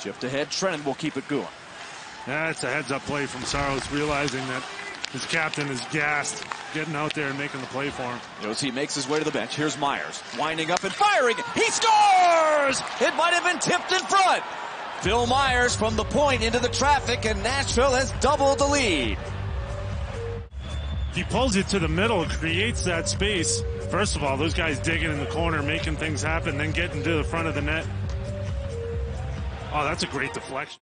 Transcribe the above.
Shift ahead, Trennan will keep it going. That's a heads-up play from Saros, realizing that his captain is gassed, getting out there and making the play for him. Josi makes his way to the bench. Here's Myers, winding up and firing. He scores! It might have been tipped in front. Phil Myers from the point into the traffic, and Nashville has doubled the lead. He pulls it to the middle, creates that space. First of all, those guys digging in the corner, making things happen, then getting to the front of the net. Oh, that's a great deflection.